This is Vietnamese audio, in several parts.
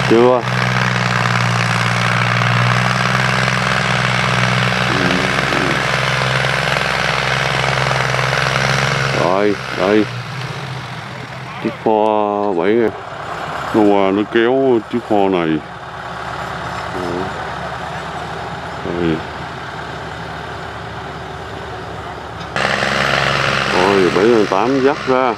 Chưa. Rồi, đây chiếc pho 7 nha. Nó qua nó kéo chiếc pho này. Rồi 708 dắt ra.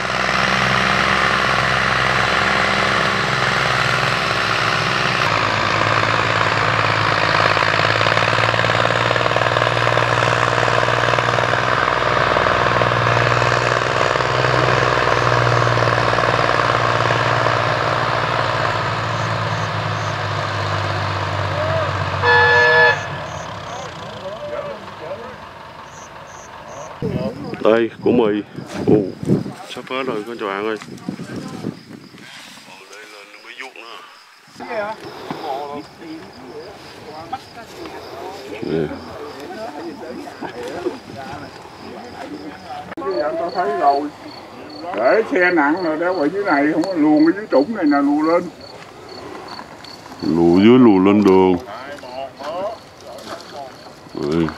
Đây của mì. Sắp hết rồi các bạn ơi. Đây là mới vuốt nữa. Tao thấy rồi. Để xe nặng rồi đeo ở dưới này, không có luồn ở dưới trũng này nè, lùa lên. Lùa dưới lùa lên đường. Đây.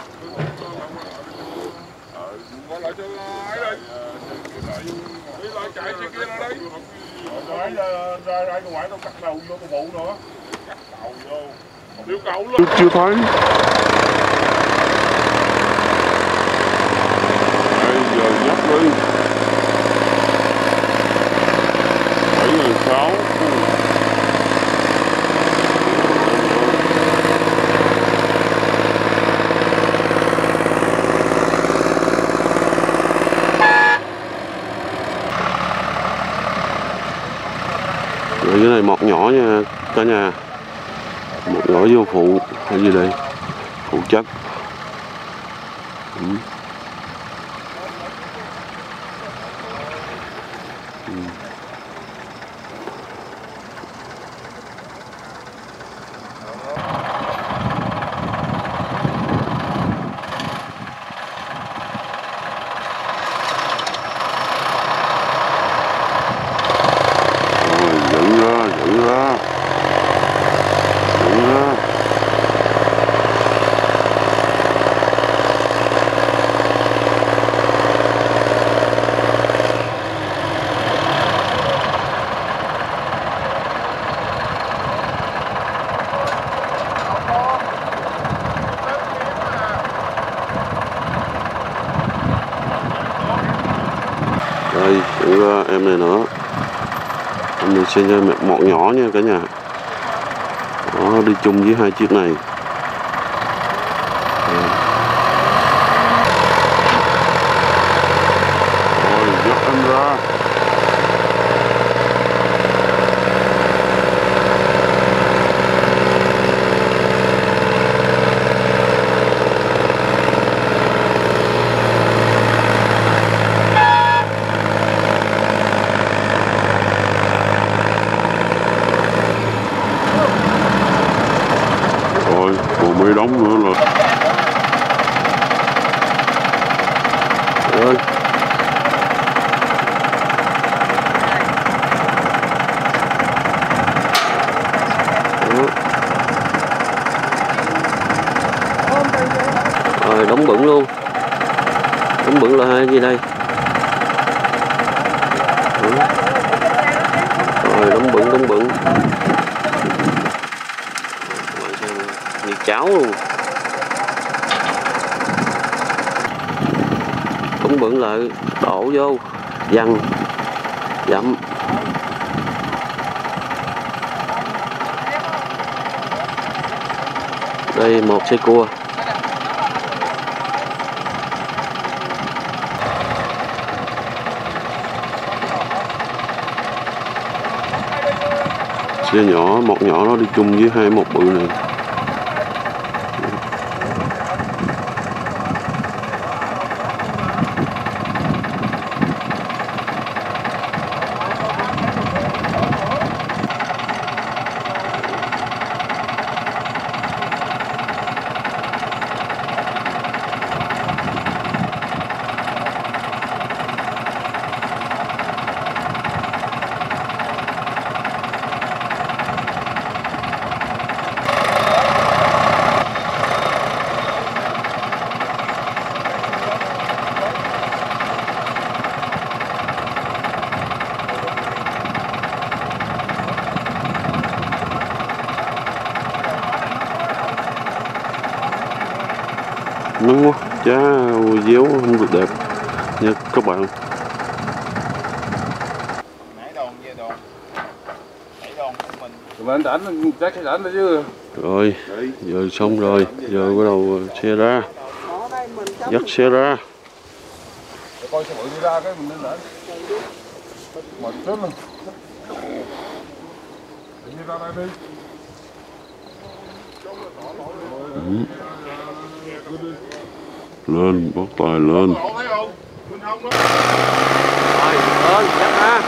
Chưa thấy. Bây giờ dắt đi 7.600. Rồi cái này mọt nhỏ nha cả nhà, mọt nhỏ vô phụ hay gì đây, phụ chất. Đây, em này nữa. Em này sẽ mọt nhỏ nha cả nhà. Đó, đi chung với hai chiếc này. Rồi, dắt em ra. Mấy đống nữa là rồi. Rồi đóng bẩn luôn, đóng bẩn là gì đây? Rồi đóng bẩn như cháo luôn. Cũng bẩn lại đổ vô văng dặm. Đây một xe cua. Xe nhỏ, một nhỏ nó đi chung với hai một bự này. nắng quá, giá déo không được đẹp nha các bạn. Mình đánh chắc cái đánh đó chứ. Rồi, giờ xong rồi, giờ bắt đầu xe ra, dắt xe ra. Coi xe bự đi ra cái mình lên đỡ. Mệt chết luôn. Đi ra đây đi. Lên, bóc tài lên. Rồi, lên, dắt ra.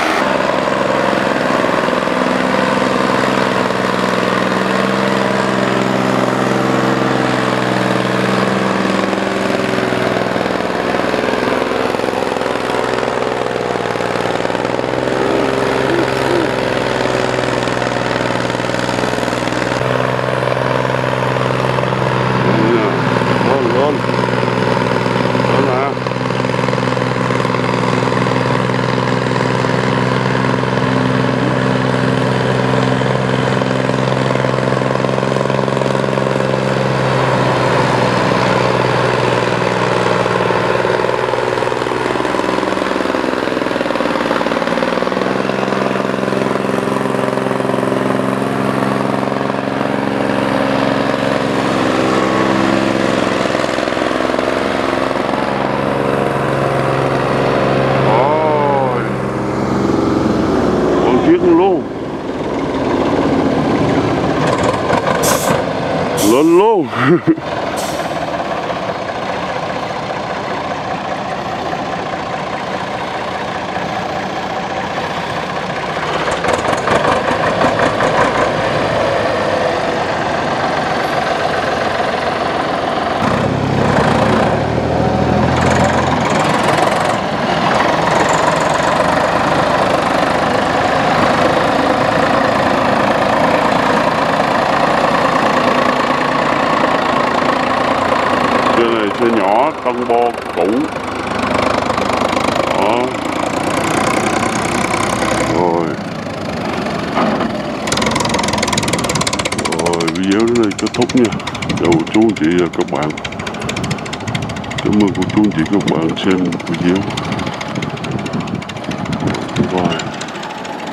Lên luôn. Xe nhỏ tân bo cũ đó. Rồi video đến đây kết thúc nha. Chào chú anh chị và các bạn. Cảm ơn cô chú anh chị các bạn xem video.